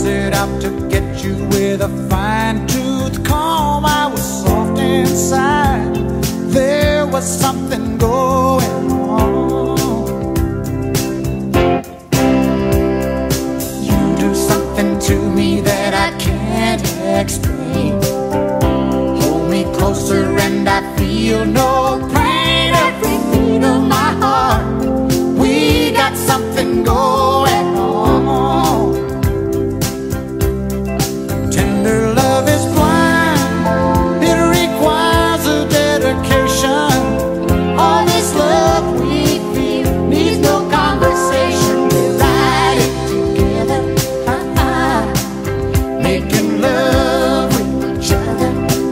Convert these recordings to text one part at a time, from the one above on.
set out to get you with a fine-tooth comb. I was soft inside, there was something going on. You do something to me that I can't explain. Hold me closer and I feel no pain. Every beat of my heart, we got something going on. Tender love is blind, it requires a dedication. All this love we feel needs no conversation. We ride it together, making love with each other.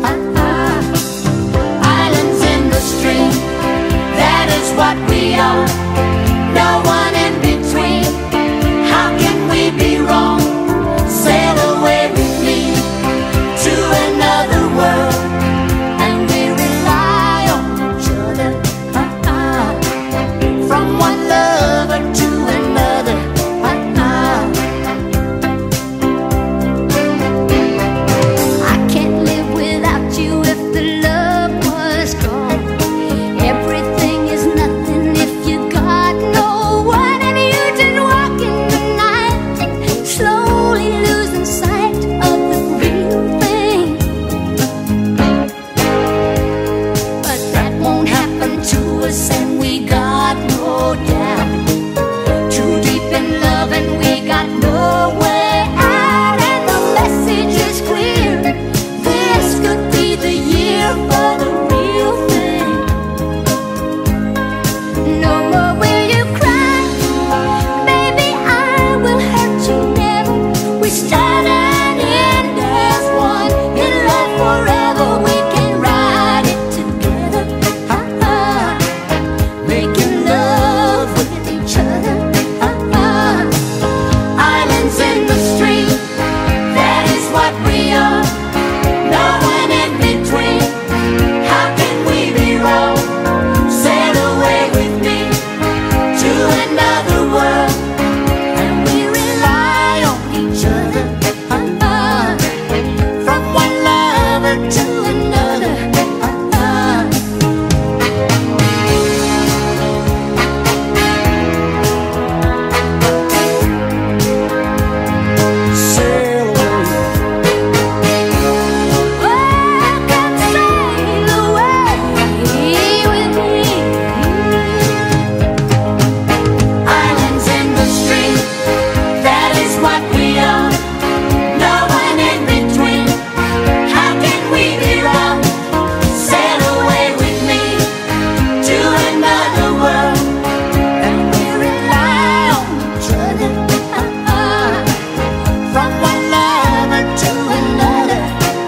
Islands in the stream, that is what we are. No one in between. How can we be wrong? Sail away with me to another world, and we rely on each other. From one lover to another. I can't live without you if the love was gone. Everything is nothing if you got no one, and you just walk in the night, slowly losing sight of the real thing. But that won't happen to us, and we got no doubt. Too deep in love and we got no way out, and the message is clear. This could be the year for the real thing. No more will you cry, baby, I will hurt you never. We start and end as one, in love forever. We can ride it together, making love with each other. Islands in the stream, that is what we are. No one in between. How can we be wrong? Sail away with me to another world, and we rely on each other. From one lover to another. Sail away. Oh, come sail away with me. Islands in the stream, that is what we are. No one in between. How can we be wrong? Sail away with me to another world, and we rely on each other. From one lover to another.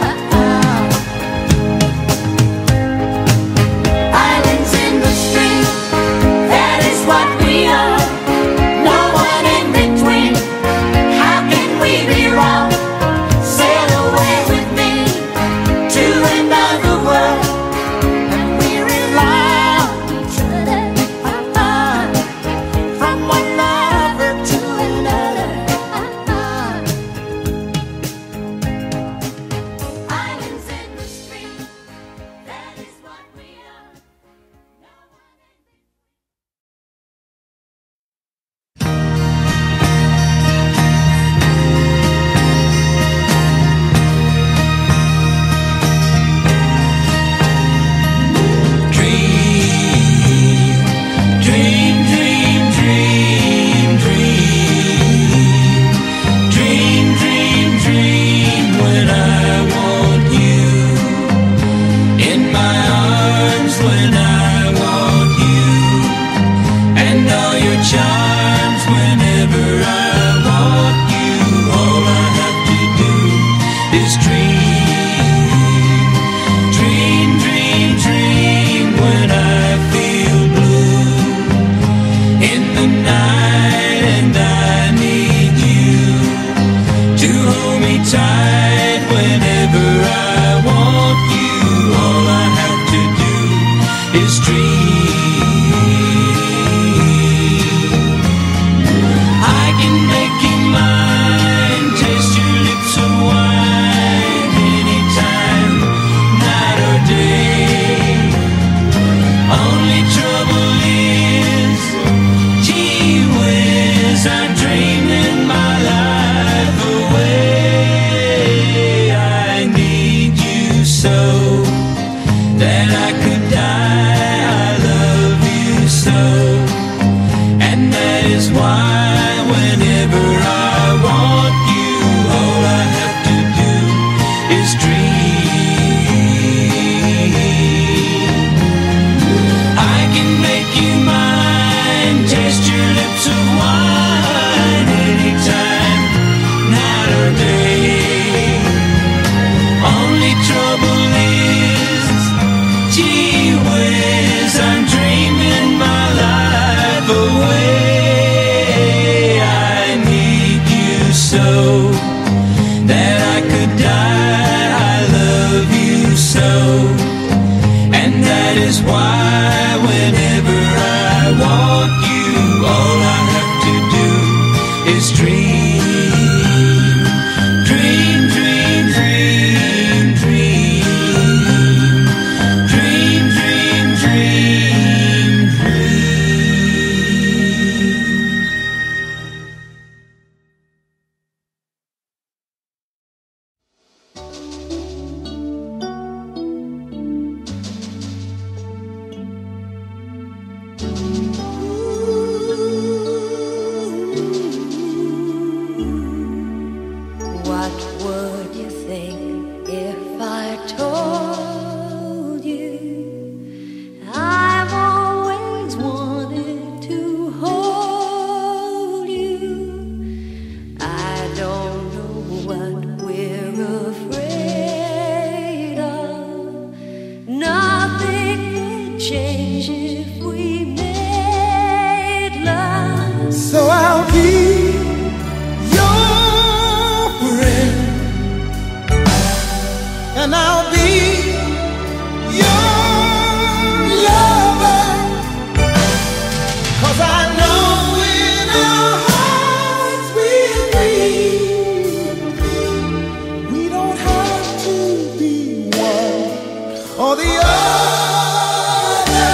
Islands in the stream, that is what we are. No one in between. How can we be wrong? Sail away with me to another world, and we rely on each other. From one lover to another. Islands in the stream, that is what we are. No one in Dream, dream, dream, dream, dream, dream, dream. When I want you in my arms, when I want you, and all your charms. Whenever I want you, all I have to do is dream, dream, dream, dream. When I feel blue in the night and I need you to hold me tight. Whenever I want you, all I have to do is dream. I can make you mine, taste your name. Only trouble is, gee whiz, I'm dreaming my life away. I need you so that I could die. I love you so, and that is why whenever I want you, all I have to do is dream, dream, dream, dream, dream, dream, dream, dream, dream. What would you think if I told you I've always wanted to hold you? I don't know what we're afraid of. Nothing would change if we made love. So I'll be your friend, and I'll be your lover, 'cause I know in our hearts we agree, we don't have to be one or the other.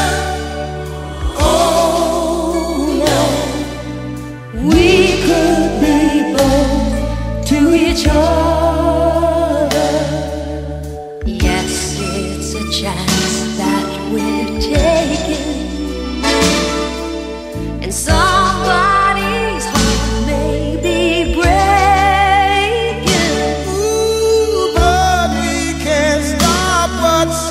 Oh no, We could be both to each other. Yes, it's a chance that we're taking, and somebody's heart may be breaking. ooh, but we can't stop what's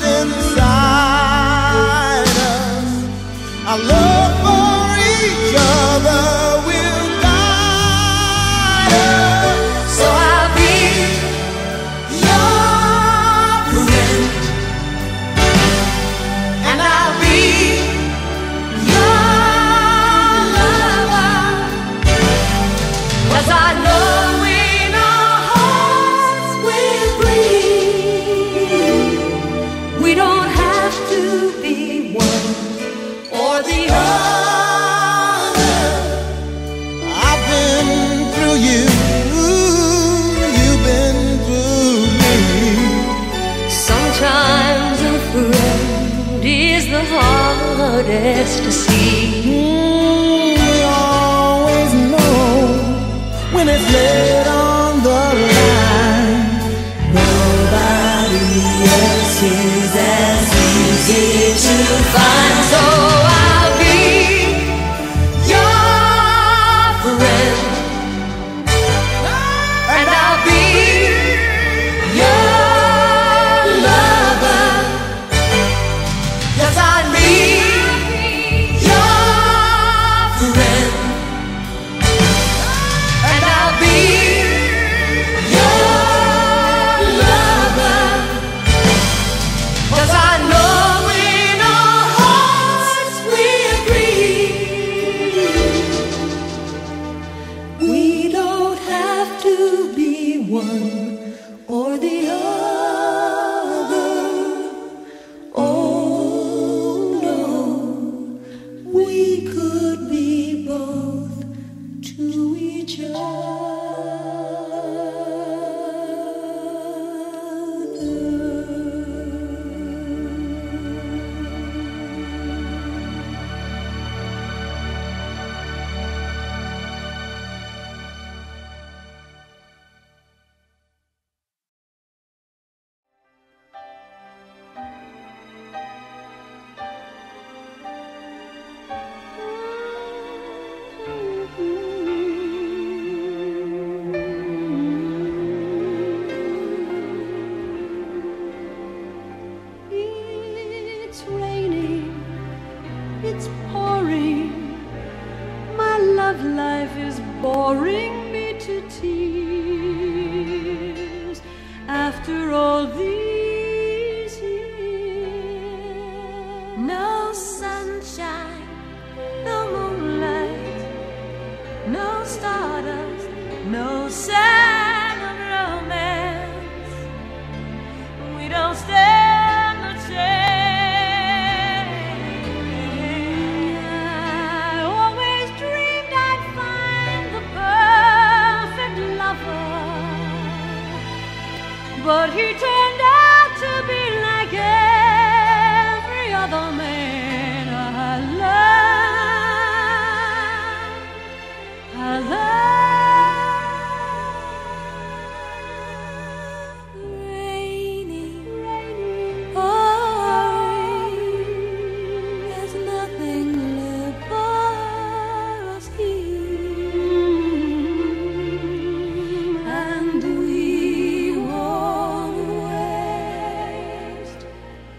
inside us. Our love for each other will guide us. So I'll be Your friend, and I'll be your lover, 'cause I know in our hearts we agree, we don't have to be one or the other. I've been through you, you've been through me. Sometimes a friend is the hardest to see. We always know when it's laid on the line. Nobody else is as easy to find. So I'll be your friend, and I'll be your lover. Yes, I'll be your friend, and I'll be your lover. 'Cause I know in our hearts we agree, we don't have to be one or the other. Oh no, we could be both to each all these years. No sunshine, no moonlight, no stardust, no sign of romance. We don't stand a chance. I always dreamed I'd find the perfect lover, but he turned out to be like every other man I love. I love. Rainy, pouring, there's nothing left for us here, and we won't waste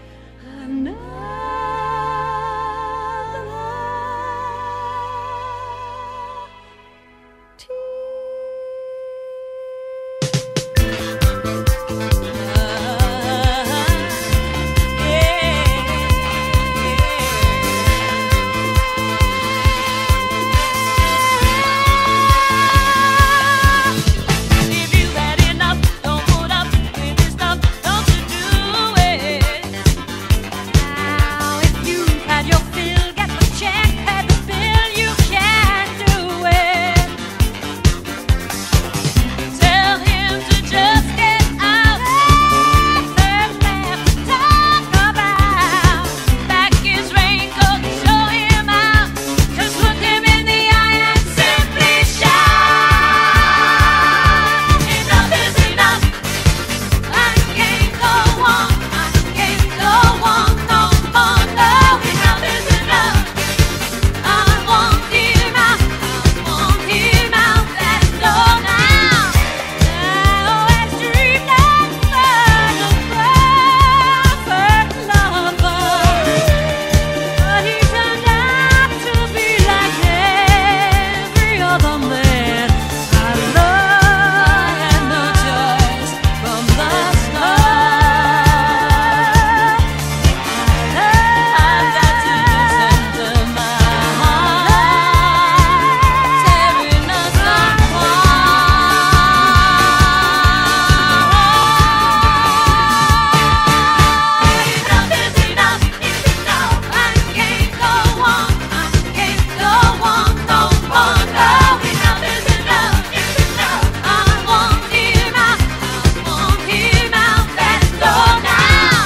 If you've had enough, don't put up with this stuff, don't you do it. Now, if you've had your fill, get the check, pay the bill, you can't do it. Tell him to just get out. There's left to talk about. Back his raincoat, show him out. Just look him in the eye and simply shout, enough is enough. I can't go on, I can't go on no more. No, enough is enough. I won't hear out, I won't hear out that door now. I always dreamed I'd find a perfect lover, but he turned out to be like every other man I love. Had no choice from the start. I've got to listen to my heart tearing us apart. Enough is enough, it's enough. I can't go on, I can't go on no more. No, enough is enough, it's enough. I won't hear out, I won't hear out that door now.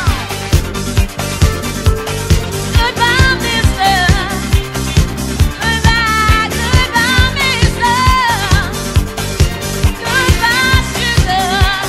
Goodbye, mister. Goodbye, goodbye, mister. Goodbye, sugar.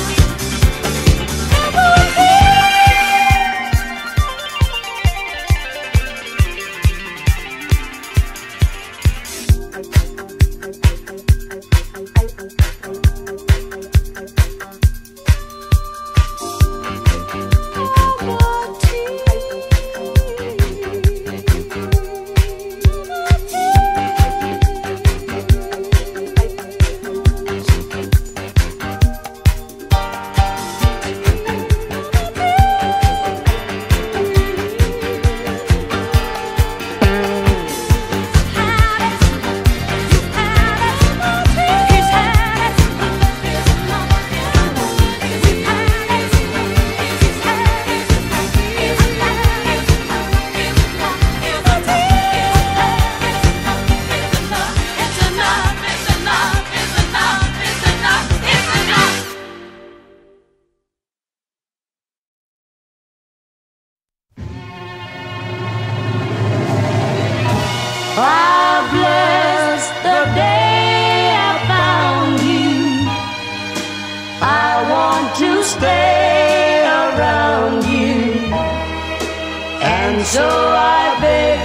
I bless the day I found you. I want to stay around you, and so I beg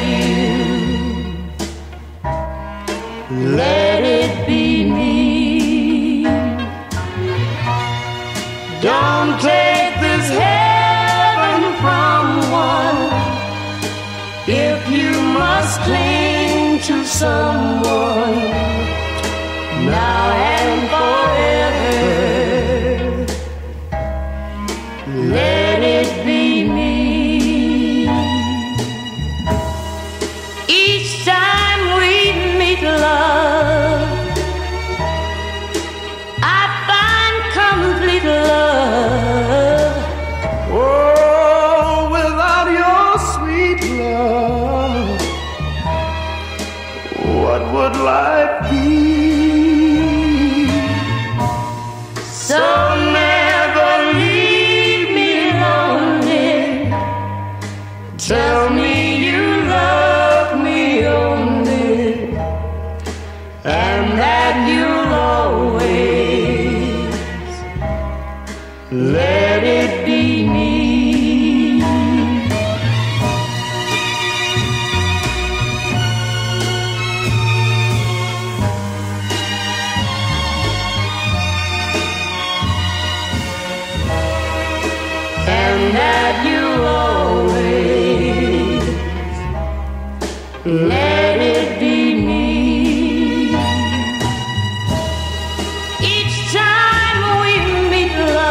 you, let it be me. Don't take this heaven from one if you must cling to someone now and forever. let it be me. And that you always let it be me. Each time we meet,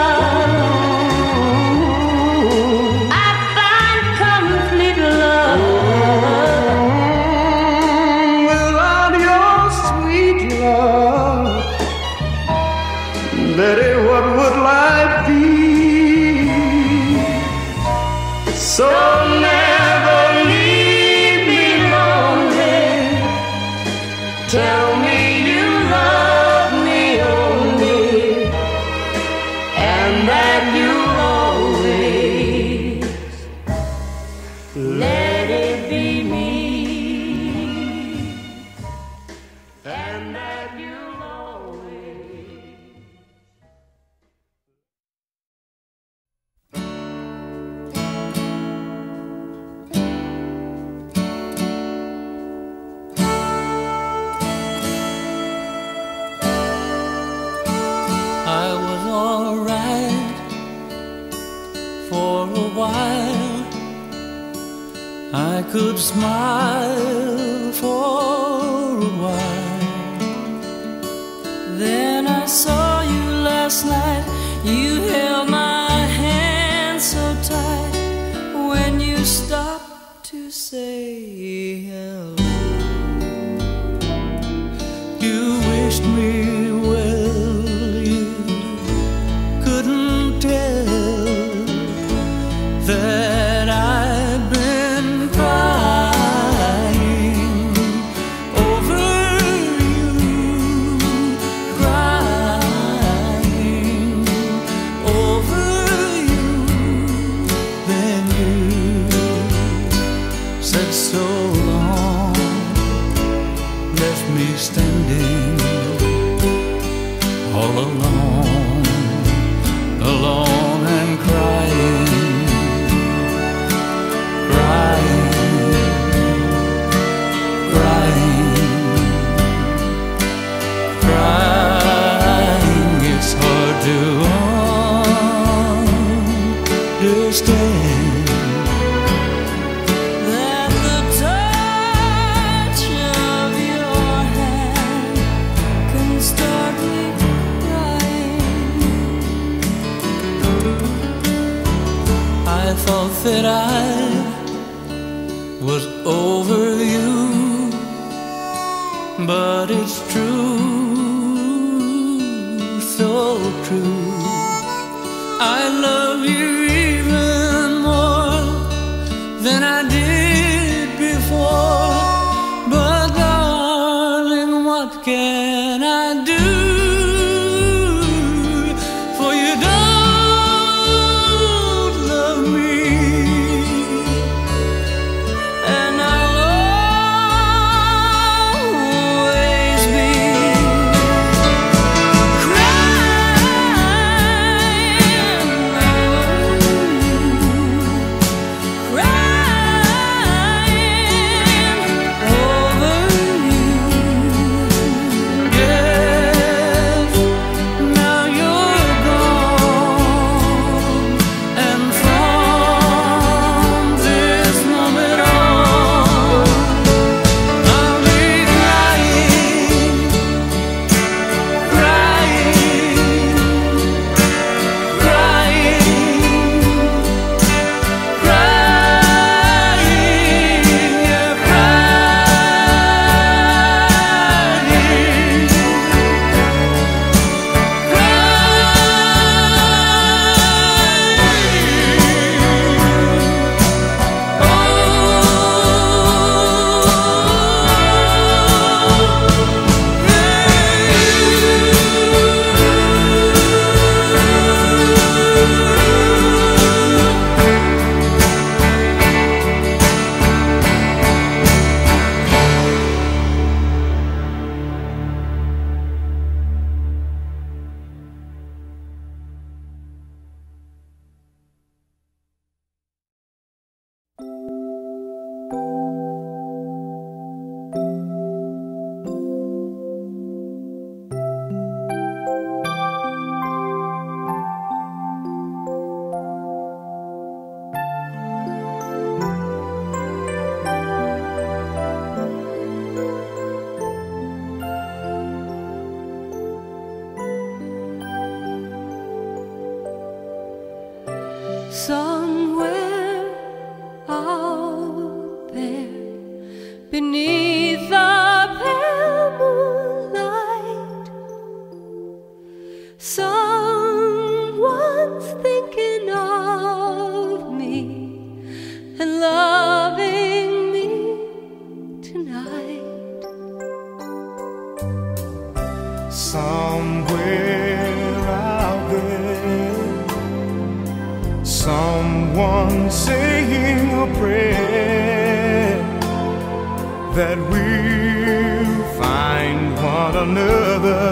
love, I find complete love. Without your sweet love, Betty, what would life be? So never leave me lonely. Tell me you love me only, and that you always let it be me, and that you always. I was alright for a while. I could smile for a while. Then I saw you last night. You held my hand so tight. When you stopped to say hello, you wished me well. That I've been crying over you, crying over you. Then you said so long, left me standing all alone, alone and crying. To understand that the touch of your hand can start me crying. I thought that I was over you, but it's true, so true. I love you even more than I did before. But darling, what can I do? For you don't love me, and I'll always be crying. somewhere out there beneath the pale moonlight. Someone's thinking of me and loving me tonight. Somewhere out there, someone saying a prayer that we'll find one another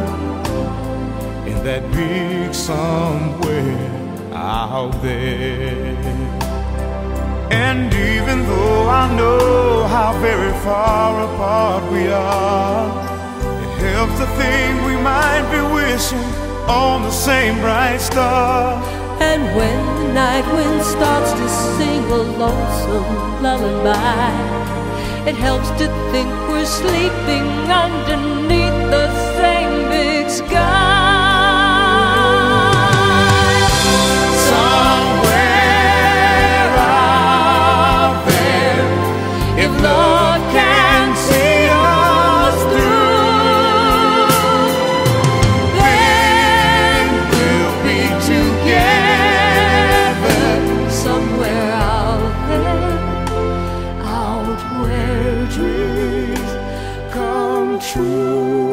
in that big somewhere out there. And even though I know how very far apart we are, it helps to think we might be wishing on the same bright star. And when the night wind starts to sing a lonesome lullaby, it helps to think we're sleeping underneath the same big sky. Somewhere out there, if love can see us through, then we'll be together Somewhere out there, out where dreams come true.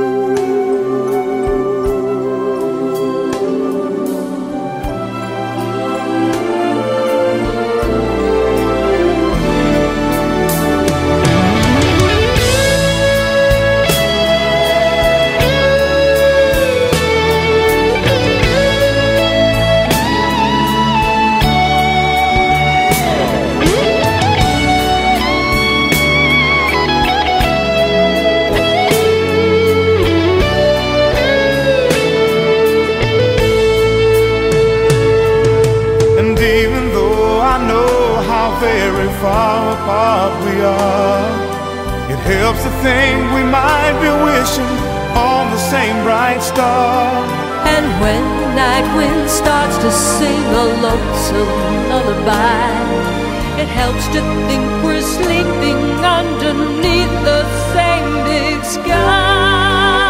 And even though I know how very far apart we are, it helps to think we might be wishing on the same bright star. And when the night wind starts to sing a lonesome lullaby, it helps to think we're sleeping underneath the same big sky.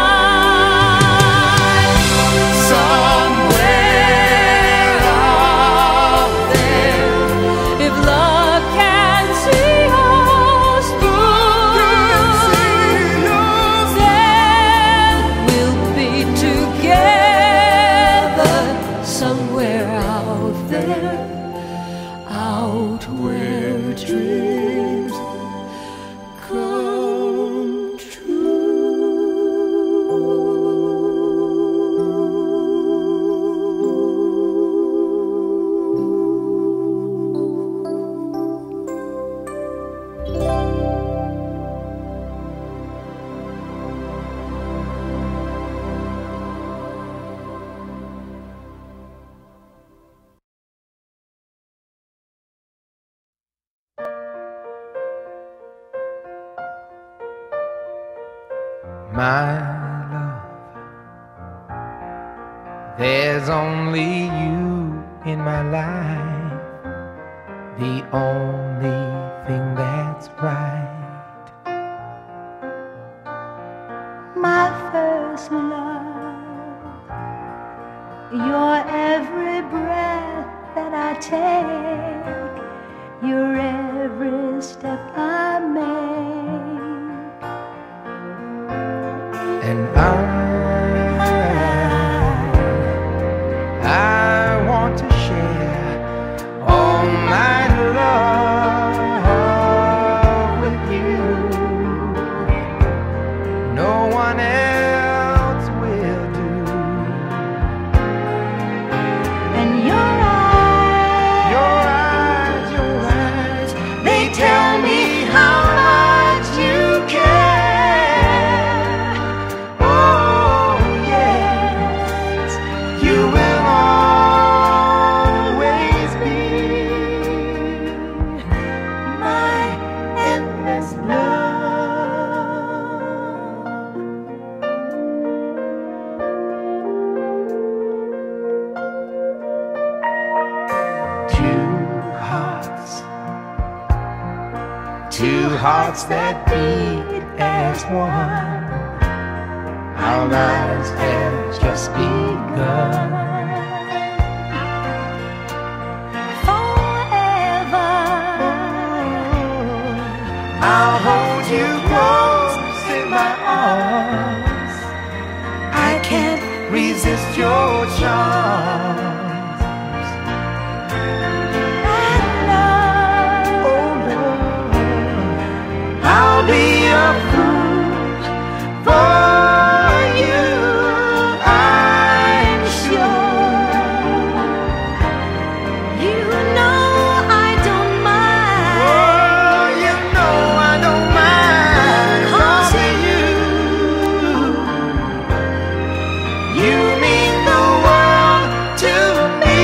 Somewhere out there, If love can see us through, then we'll be together somewhere out there, out where dreams come My love, there's only you in my life, the only thing that's right. My first love, your every breath that I take, your every step I make. And I want to share all my love with you. No one else will do. And your eyes, Your eyes, they tell me how much two hearts that beat as one. Our lives have just begun. Forever, I'll hold you close in my arms. I can't resist your charms. I'll be a fool for you, I'm sure. you know I don't mind. Oh, you know I don't mind. 'Cause you mean the world to me.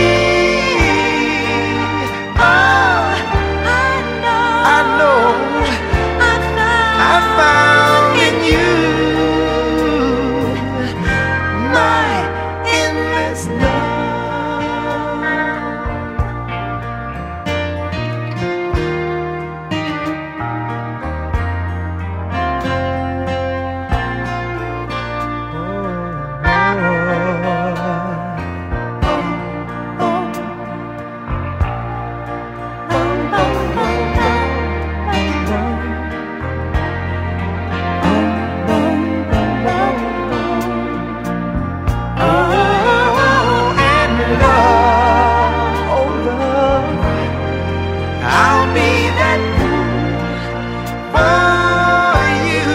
Oh, I know. I found in you my endless I'll be that fool for you,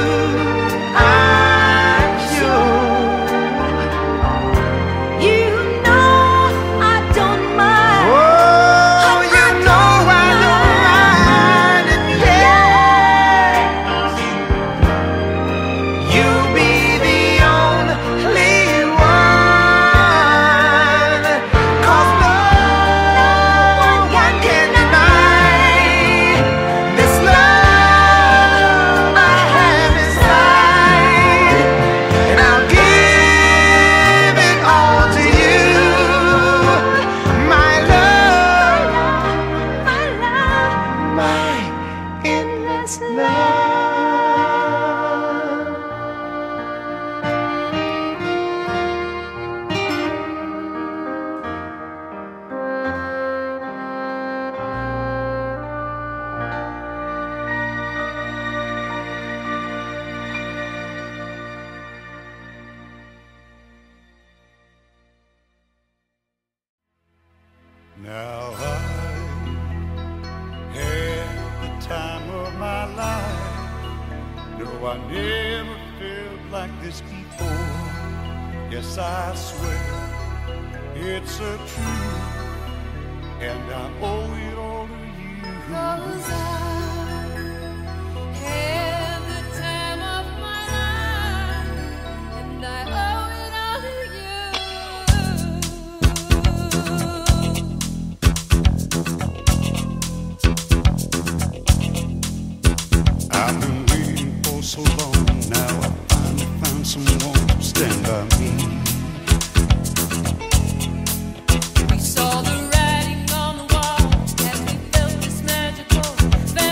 I'm sure. You know I don't mind. Oh, you know I don't mind, and yes, you'll be the only one. 'Cause no one can deny this love I have inside, and I'll give it all to you, my love, my endless love. Now I had the time of my life. No, I never felt like this before. Yes, I swear it's a truth, and I owe it all to you. 'Cause I had the time of my life, and I owe it all to you. I've been waiting for so long. Now I finally found someone to stand by me. We saw the writing on the wall as we felt this magical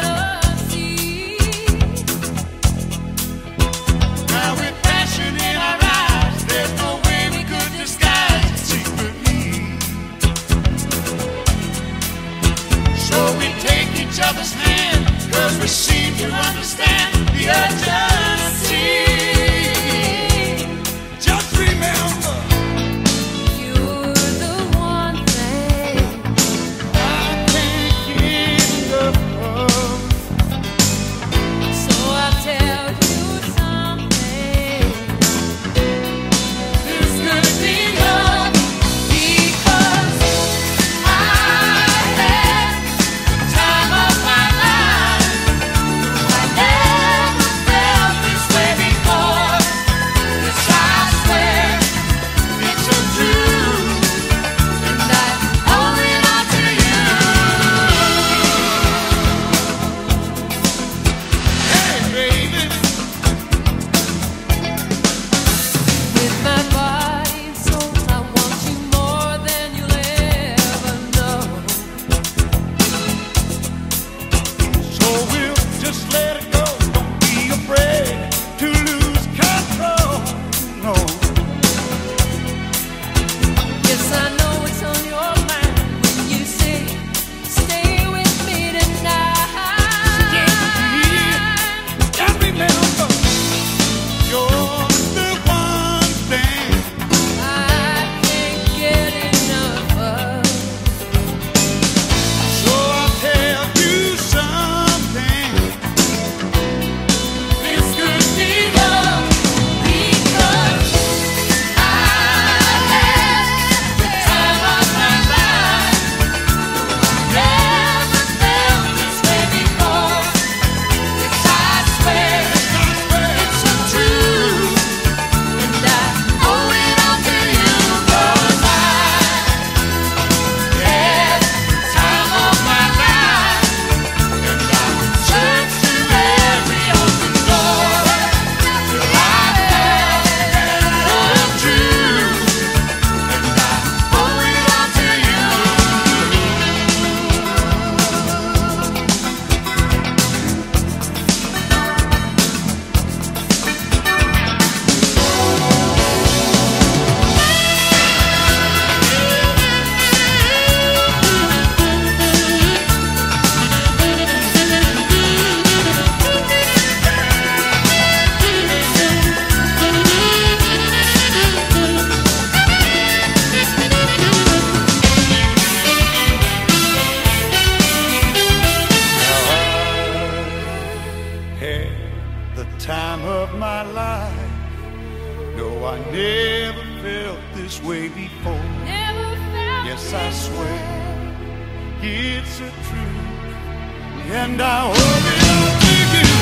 before. Never felt Yes, I this swear way. it's a truth, and I owe it to you.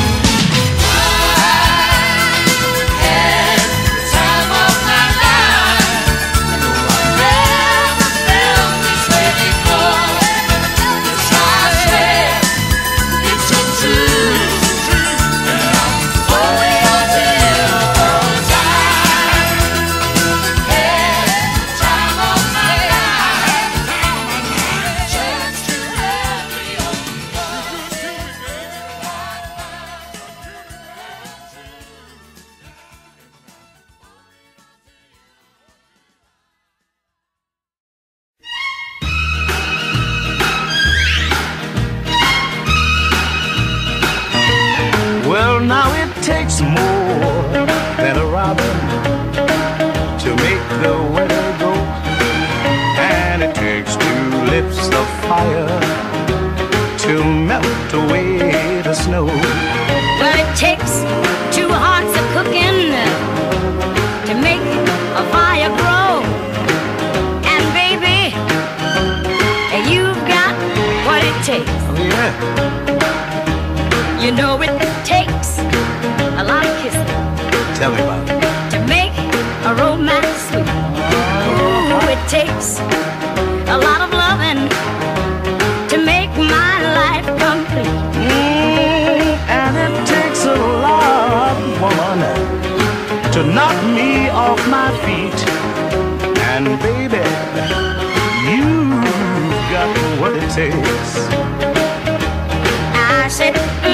Well, now it takes more than a robin to make the weather go, and it takes two lips of fire to melt away the snow. Well, it takes two hearts of cooking to make a fire grow. And baby, you've got what it takes. Oh, yeah. You know it takes a lot of kissing Tell me about it. to make a romance sweet. Ooh, it takes a lot of loving to make my life complete. And it takes a lot, woman, to knock me off my feet. And baby, you've got what it takes. I said,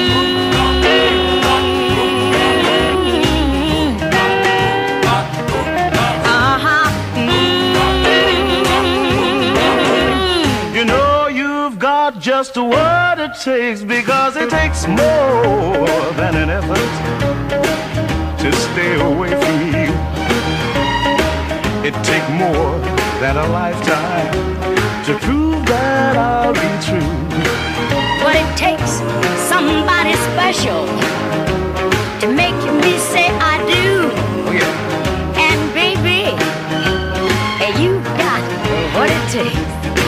You know you've got just what it takes, because it takes more than an effort to stay away from you. It takes more than a lifetime to prove that I'll be true. What it takes, somebody special to make me say I do. Oh yeah. And baby, you got what it takes.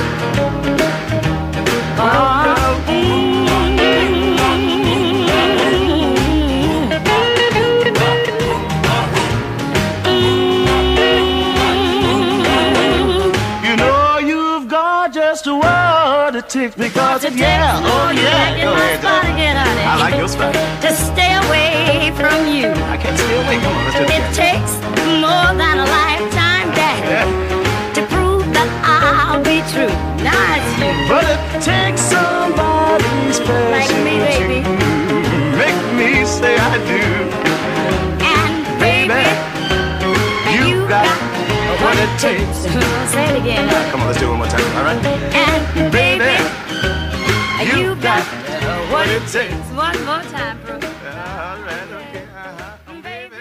You know you've got just what it takes, because it, yeah, oh yeah. Go ahead, I like your spot. To stay away from you. I can't stay away. Come on, let's do it It again. takes more than a lifetime, Daddy, Yeah. to prove that I'll be true. Now it's you. But it takes somebody special Like me, baby. to make me say I do. And baby, You got what it takes. Say it again. Come on, let's do it one more time, all right? And baby, you got what it takes. one more time, bro. All right, okay, Baby.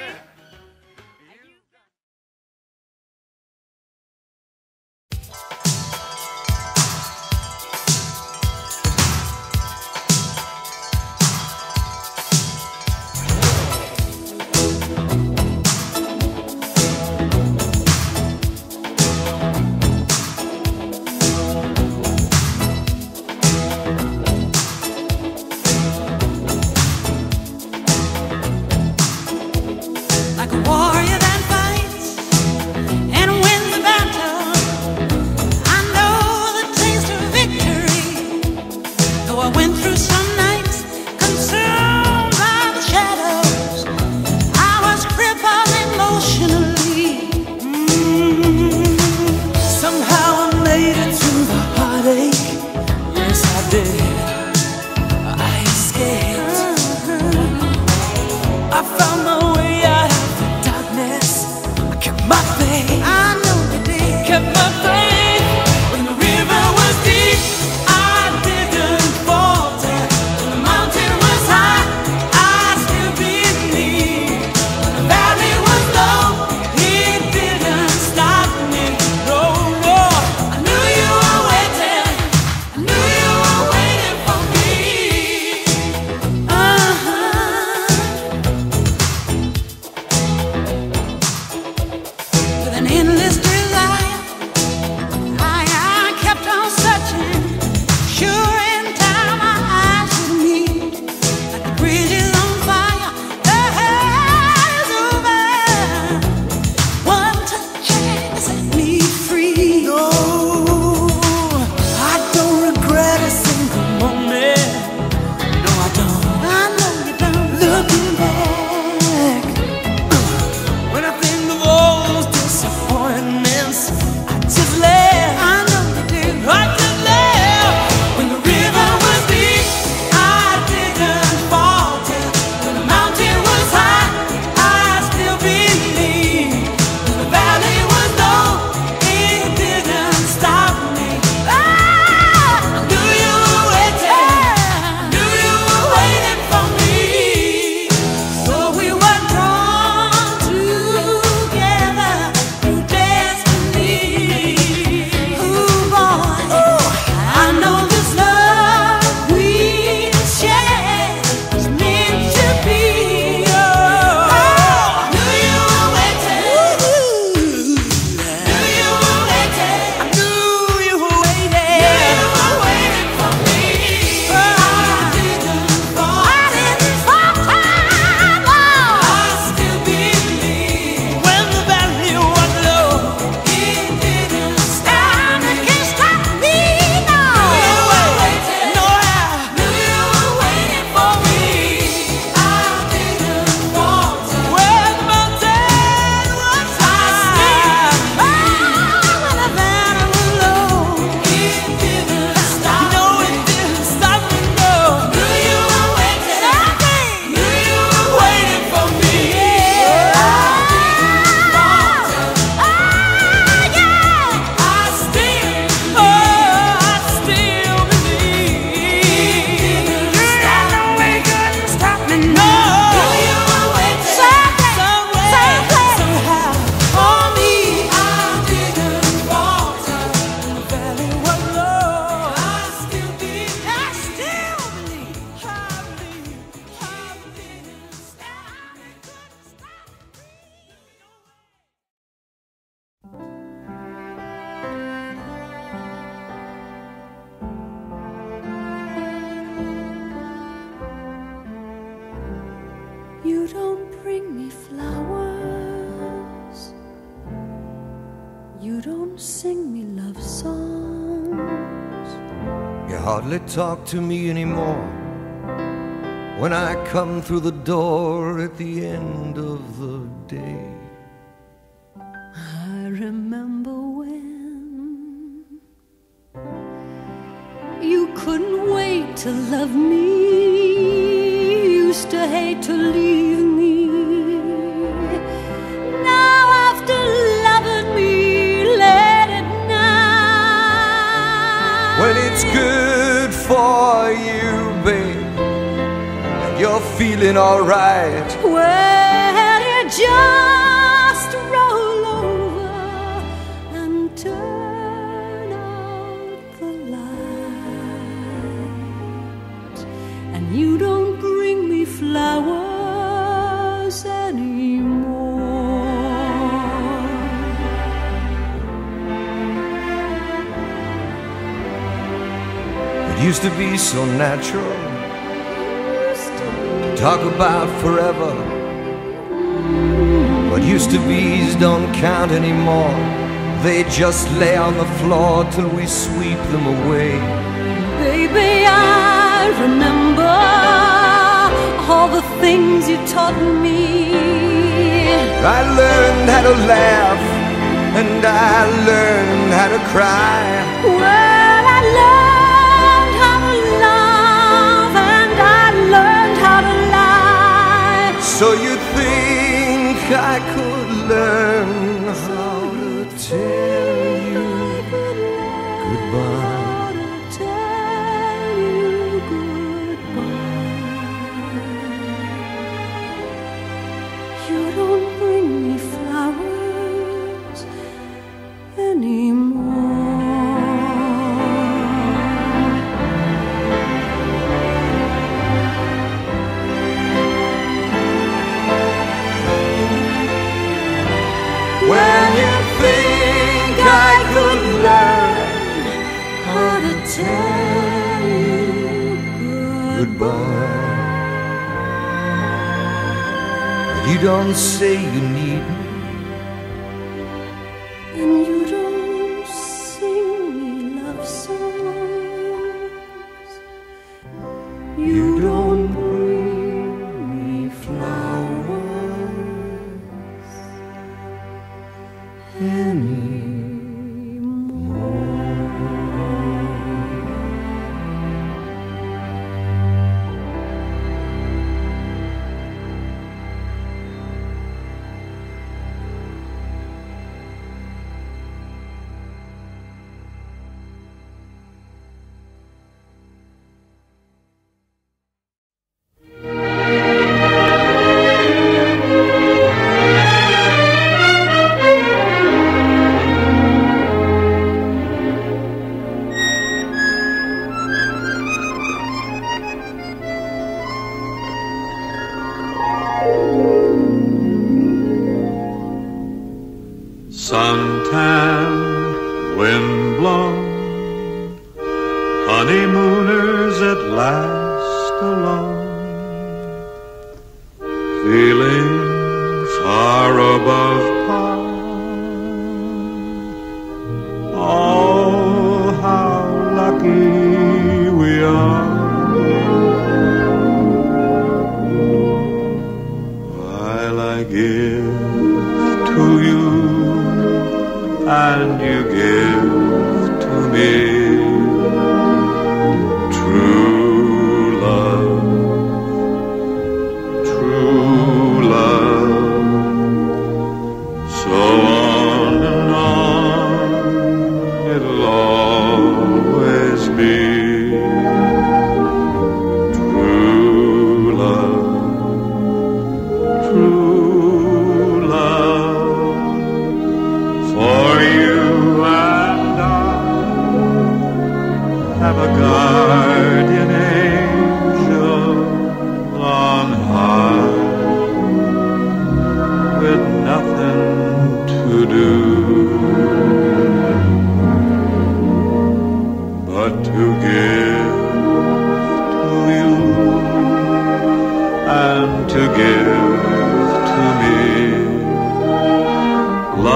hardly talk to me anymore when I come through the door at the end of the day. I remember when you couldn't wait to love me, used to hate to leave me. Now after loving me late at night, When it's good for you, babe, and you're feeling alright, well, you just roll over and turn out the light, and you don't bring me flowers anymore. it used to be so natural to talk about forever. What used to be's don't count anymore. They just lay on the floor till we sweep them away. Baby, I remember all the things you taught me. I learned how to laugh and I learned how to cry. Well, I learned how to love and I learned how to lie. So you think I could learn how to tell you goodbye? How to tell you goodbye. You don't bring me flowers anymore. When you think I could learn How to tell you goodbye, but you don't say you need me. and you don't sing me love songs. You don't bring me flowers Suntan, wind-blown, honeymooners at last alone, feeling far above par. Oh, how lucky we are. While I give to you and you give to me true love, true love. So on and on it'll always be true love, true love. For you and I have a guardian angel on high, with nothing to do but to give to you and to give to me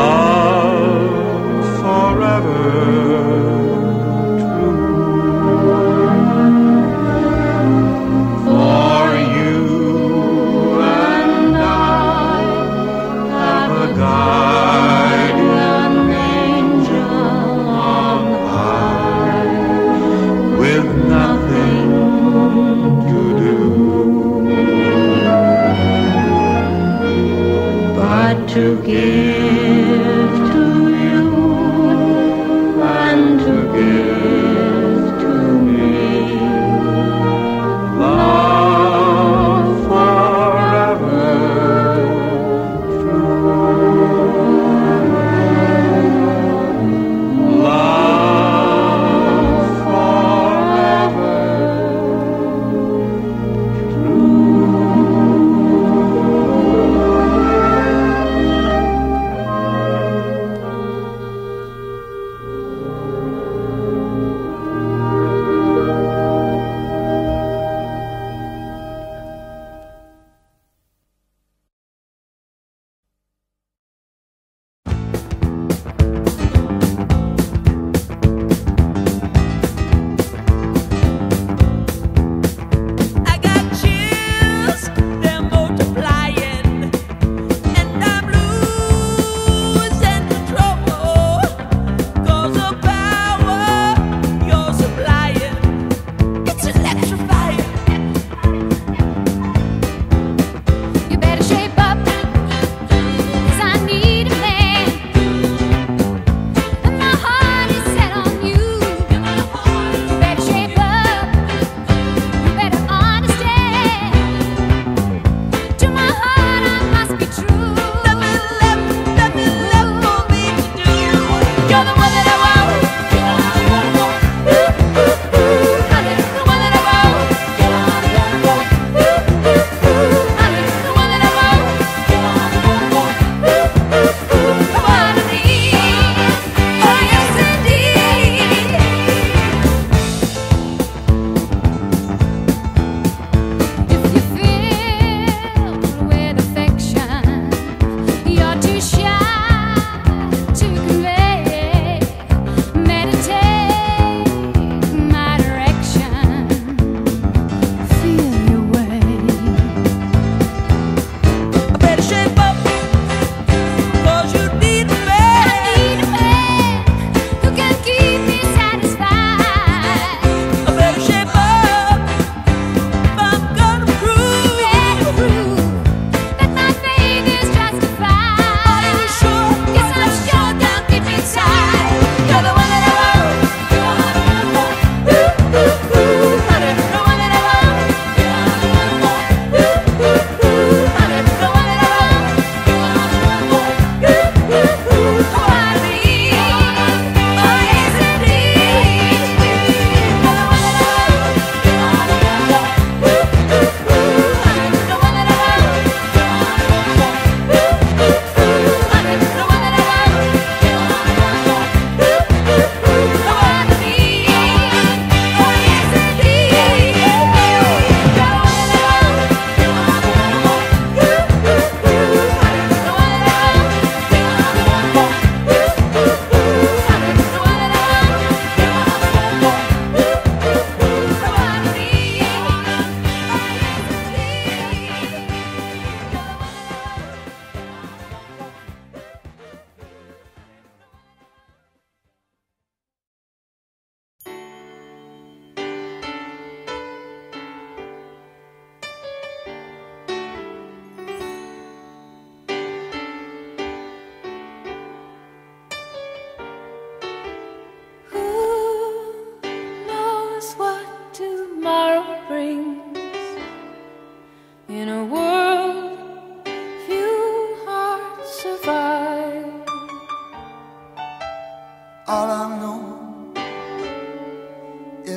love forever true.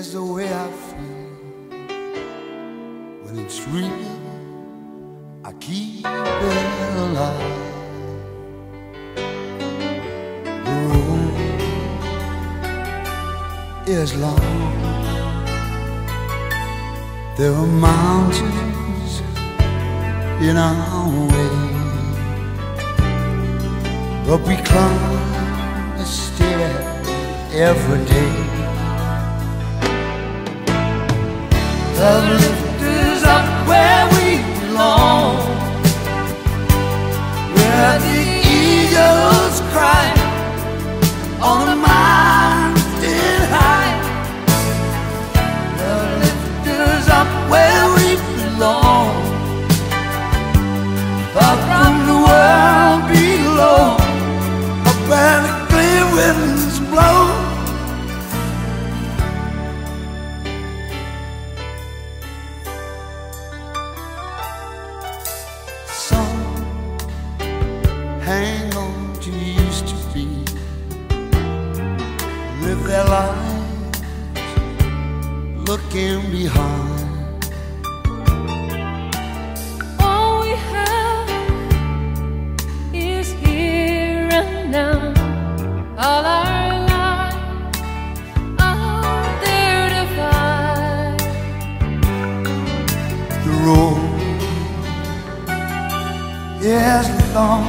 is the way I feel. When it's real, I keep it alive. The road is long. There are mountains in our way, but we climb a stair every day. Love lift us up where we belong, where the eagles cry on a mountain high. Love lift us up where we belong, far from the world below, up where the clear winds blow. Hang on to used to be, live their lives looking behind. All we have is here and now. All our lives are there to find. The road is long.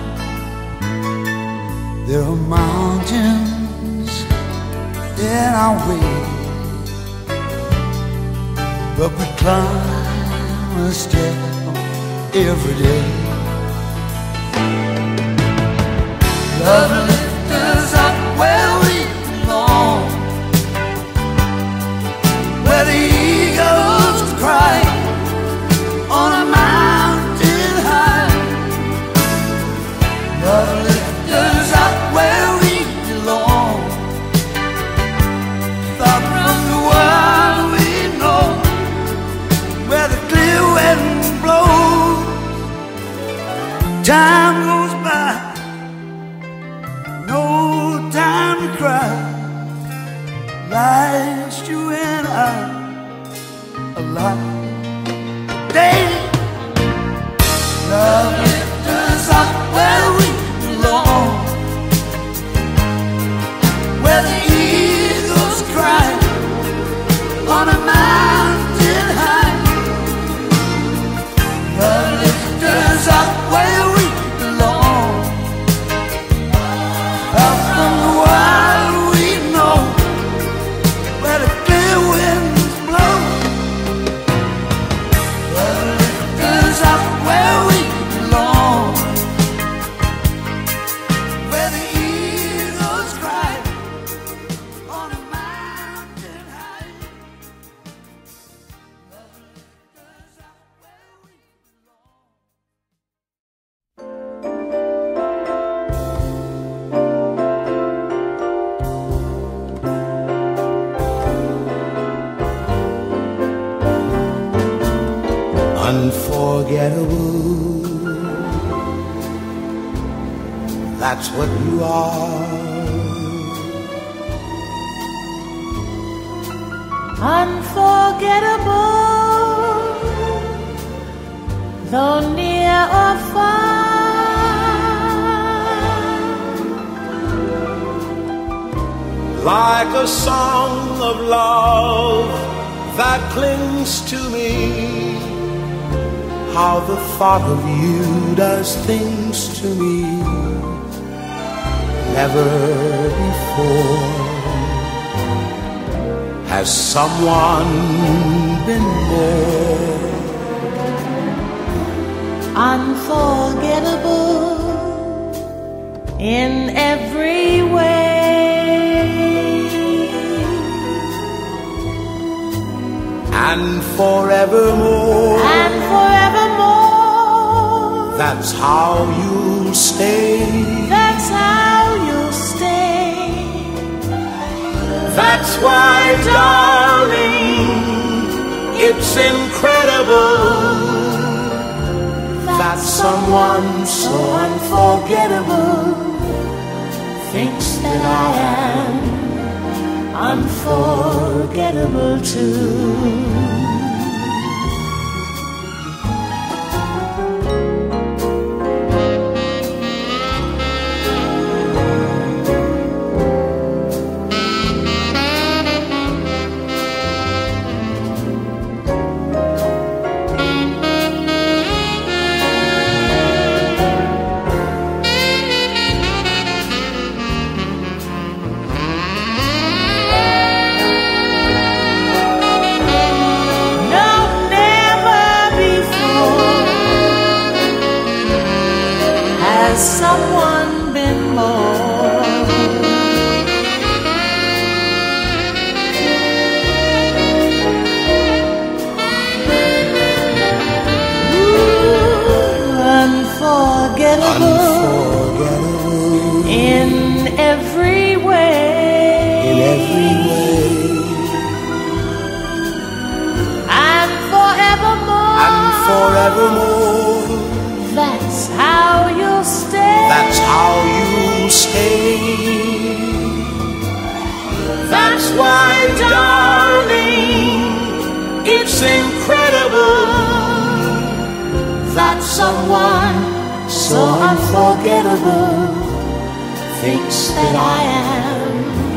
There are mountains in our way, but we climb a step every day. Love lifts us up where we belong, where the eagles cry on a mountain high. Love lifts us up where we belong, far from the world we know, where the clear wind blows. Time goes by, no time to cry. Life's you and I alive. Daily, love lifts us up where we belong, where the eagles cry on a mountain high. Love lifts us up where we belong, out from the wild we know, where the clear winds blow. Love lifts us up where we belong, where the eagles cry on a mountain high. Love lifts us up where we belong. Unforgettable, that's what you are. Unforgettable, though near or far. Like a song of love that clings to me, how the thought of you does things to me never before has someone been more Unforgettable in every way, and forevermore. and forevermore. That's how you'll stay. That's how you'll stay. That's why, darling, it's incredible that someone so unforgettable thinks that I am unforgettable too. Someone been more unforgettable in every way, and forevermore. That's how you'll stay. That's how you stay. That's why, darling, it's incredible that someone so unforgettable thinks that I am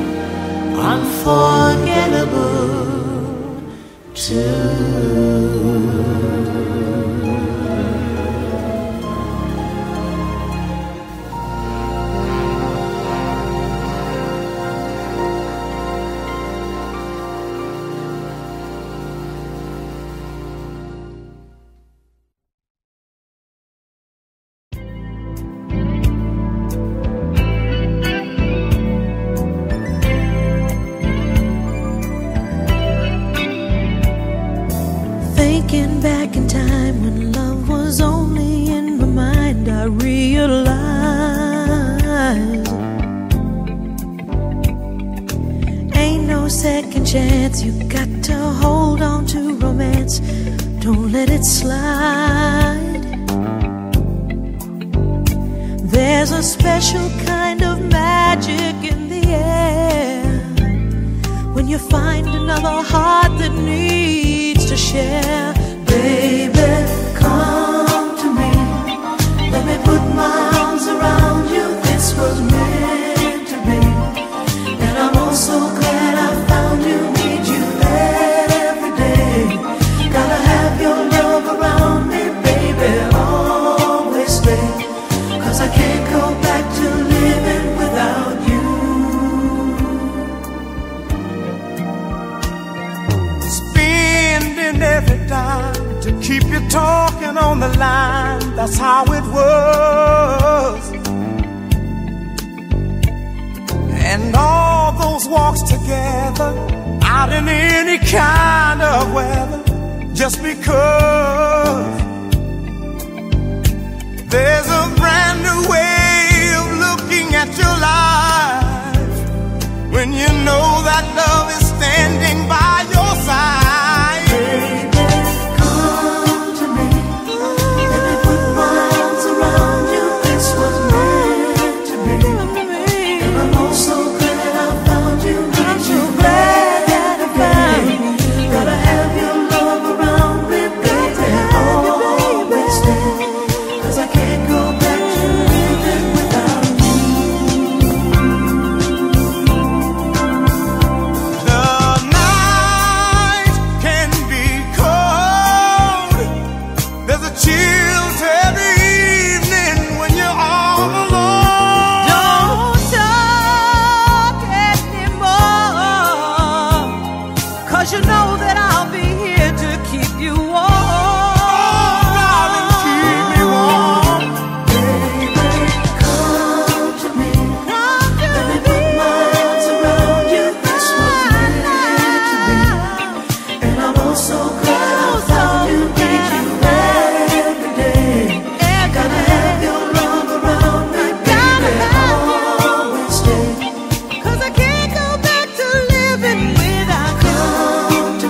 unforgettable too. Thinking back in time when love was only in my mind, I realized ain't no second chance. You got to hold on to romance, don't let it slide. There's a special kind of magic in the air when you find another heart that needs to share. Baby, come to me, let me put my arms around you. This was meant to be, and I'm also glad I found you. Need you every day, gotta have your love around me, baby, always stay, 'cause I can't go back to living without you. Every time to keep you talking on the line, that's how it was. And all those walks together out in any kind of weather, just because there's a brand new way of looking at your life when you know that love is standing by your side. You know that I'll be here to keep you warm. Oh, darling, keep me warm. Baby, come to me. Let me put my arms around you. This was meant to be, and I'm also glad I found you. Need you every day. Gotta have your love around me, baby, always stay, 'cause I can't go back to living without you.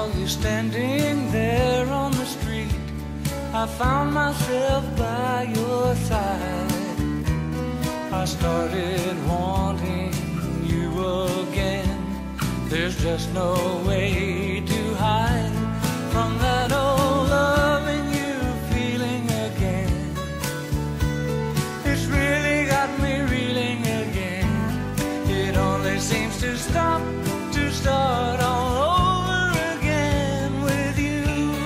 saw you standing there on the street, I found myself by your side. I started wanting you again. There's just no way to hide from that old loving you feeling again. It's really got me reeling again. It only seems to stop to start all over again with you.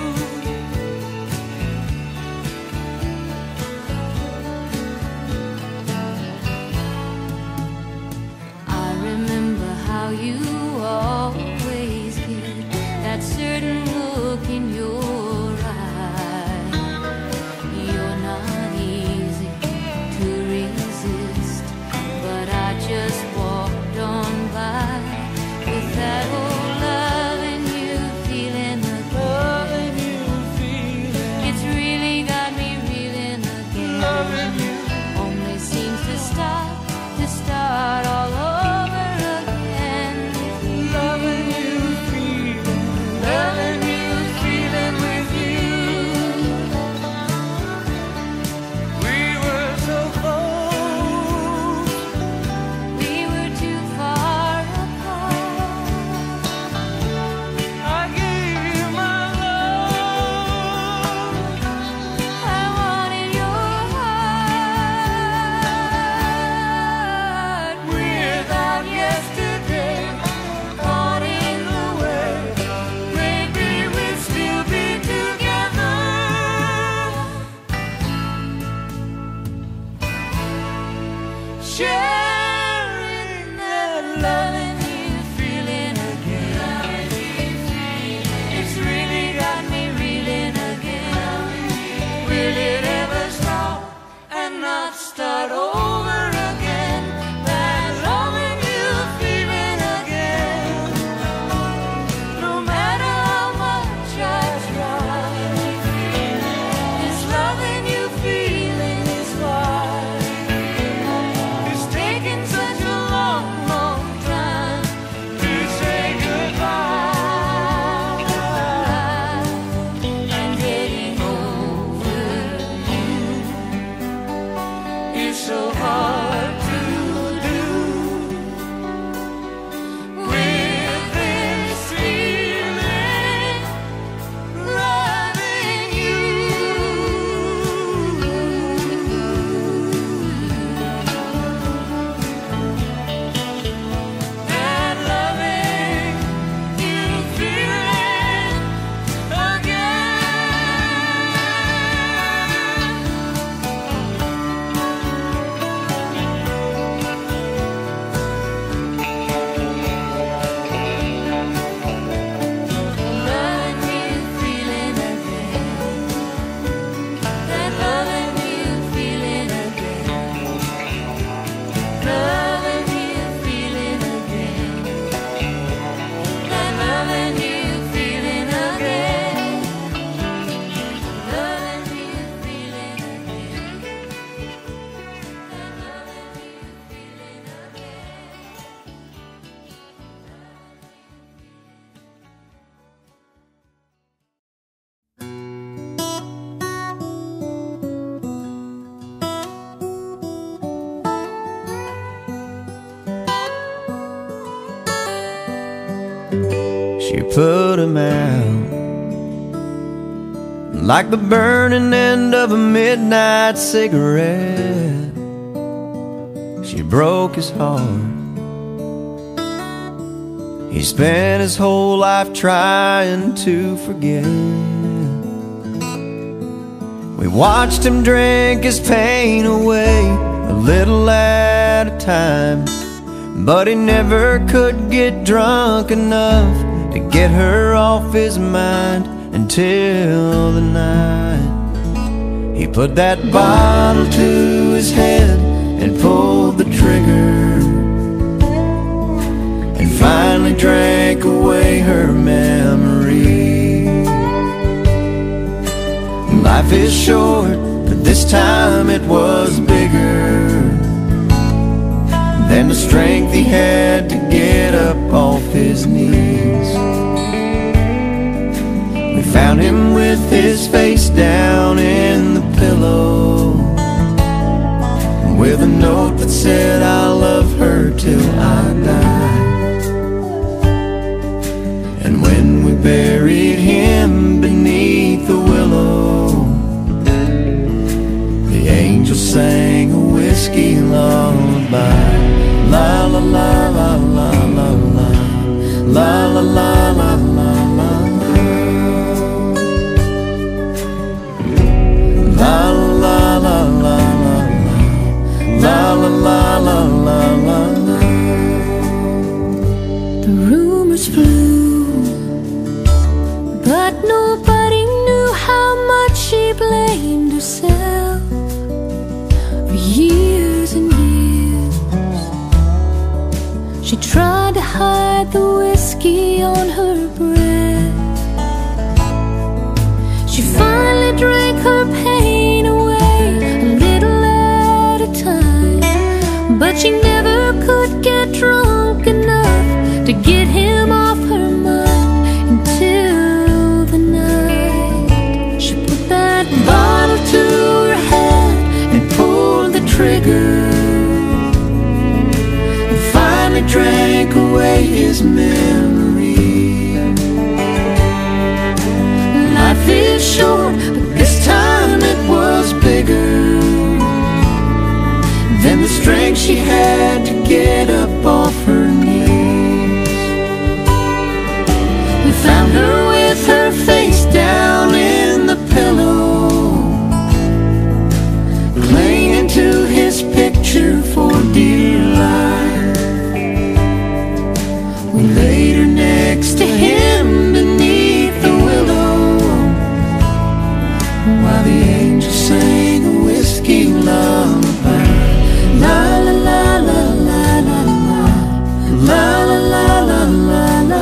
I remember how you always get that certain look in your eye. You're not easy to resist, but I just walked on by with that old love and you feeling Loving again. you, feeling, It's really got me reeling again. loving you. Only seems to start all over again. Loving you, feeling, loving you, feeling with you. We were so close, We were too far apart. I gave you my love. I wanted your heart. Without yesterday, caught in the way, maybe we'll still be together. Sharing that loving you, feeling again. It's really got me reeling again. Will it ever stop and not start over again? That loving you, feeling again. No matter how much I try, this loving you, feeling is why it's taken such a long, long time to say goodbye. And getting over you It's so hard to do with this feeling, loving you. And loving you, feeling loving you, feeling again. That loving you, feeling again. Loving you, feeling again. That loving you, feeling again. Loving you, feeling again. That loving you, feeling again. She put him out like the burning end of a midnight cigarette. She broke his heart. He spent his whole life trying to forget. We watched him drink his pain away, a little at a time, but he never could get drunk enough to get her off his mind until the night he put that bottle to his head and pulled the trigger, and finally drank away her memory. Life is short, but this time it was bigger than the strength he had to get up off his knees. found him with his face down in the pillow, with a note that said, I'll love her till I die. And when we buried him beneath the willow, the angel sang a whiskey lullaby. La la la la la la la, la la la la la la. La la la la la la, la la la la la la la. The rumors flew, but nobody knew how much she blamed herself for years and years. She tried to hide the whiskey on her breath. She finally drank her pain away, a little at a time, but she never could get drunk enough to get him off her mind until the night she put that bottle to her head and pulled the trigger, and finally drank away his memory. Life is short, but this time it was bigger than the strength she had to get up off her knees. We found her with her face down in the pillow, clinging to his picture for dear life. We laid her next to him beneath the willow, while the angel sang a whiskey lullaby. La la la la la la la, la la la la la la.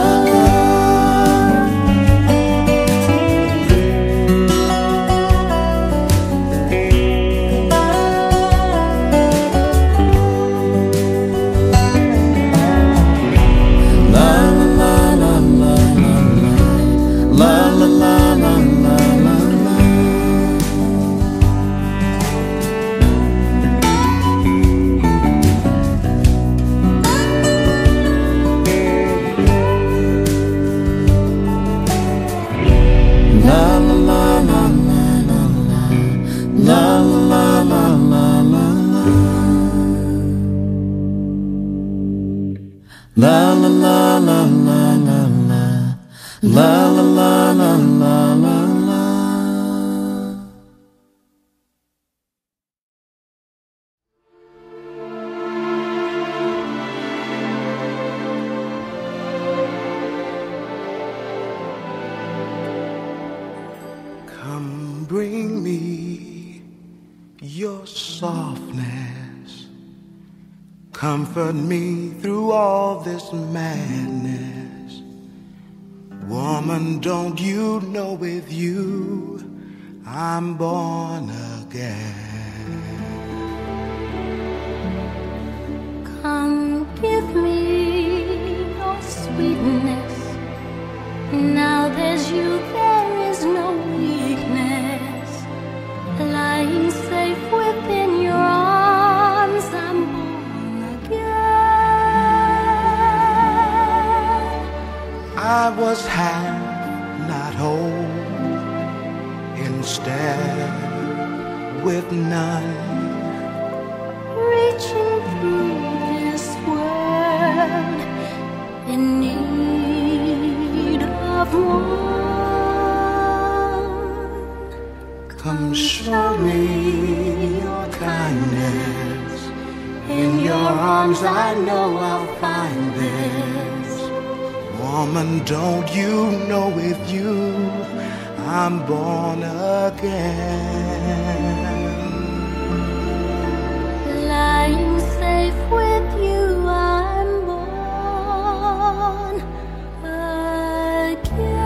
La la la la la la la, la la la la la la la. Come bring me your softness, comfort me through all this madness. Woman, don't you know with you I'm born again? Come give me your sweetness. Now there's you, there is no weakness. Lying safe within your arms, I'm born again. I was half, not whole, instead with none. Reaching through this world in need of one. Come show me your kindness. In your arms I know I'll find this. Woman, don't you know with you I'm born again? Lying safe with you, I'm born again.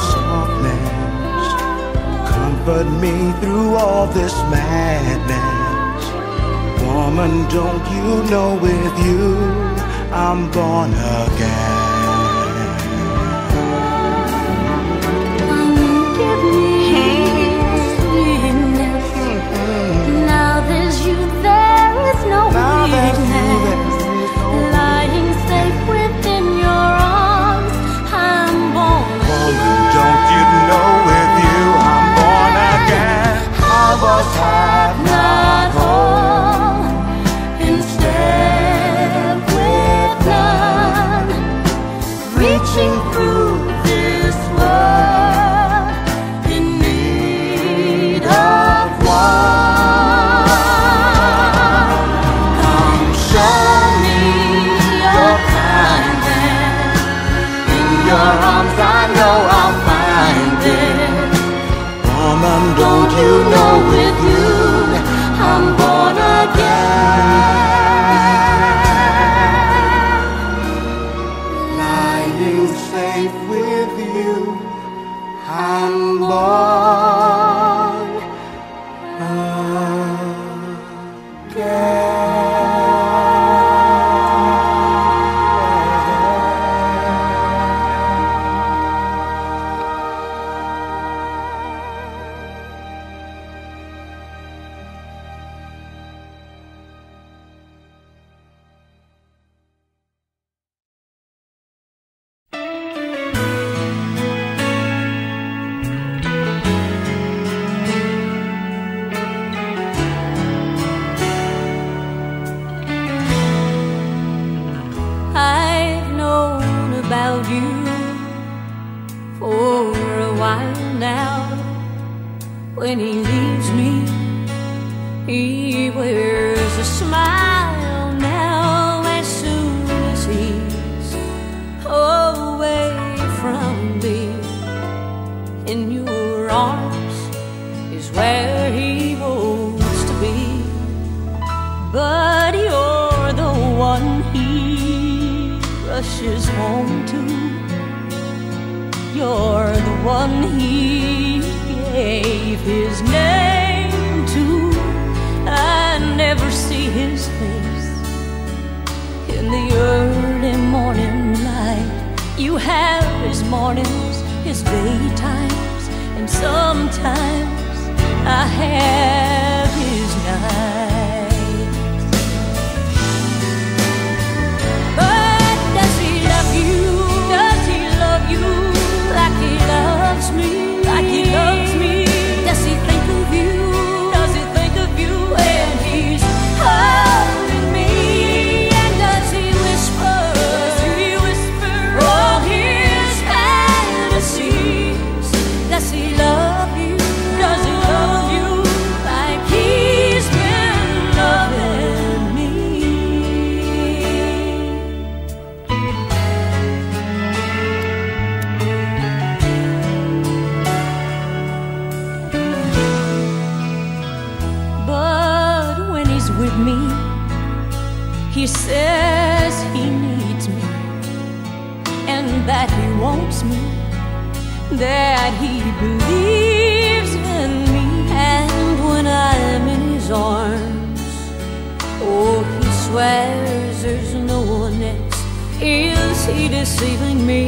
softness, comfort me through all this madness. Woman, don't you know with you I'm born again. Give me sweetness. Now there's you, there is no weakness. Lying safe within your arms, I'm born Woman, don't you know with you I'm born again. I was half, not whole, instead with none, reaching through this world in need of one. Come show me your kindness. In your arms I know I'll find it. Woman, don't you know with you I'm born again. Lying safe with you, I'm born I've known about you for a while now. When he leaves me, he wears a smile now. As soon as he's away from me, in your arms is where he wants to be. But you're the one he rushes home to. You're the one he gave his name to. I never see his face in the early morning light. You have his mornings, his daytimes, and sometimes I have his nights. But does he love you? Does he love you like he loves me? Like he loves me? Does he think of you? Does he think of you when he's holding me? And does he whisper? Does he whisper all his fantasies? Does he love you? Does he love you like he's been loving me? But when he's with me, he says he needs me, and that he wants me, that he believes in me. And when I'm in his arms, oh, he swears there's no one else. Is he deceiving me?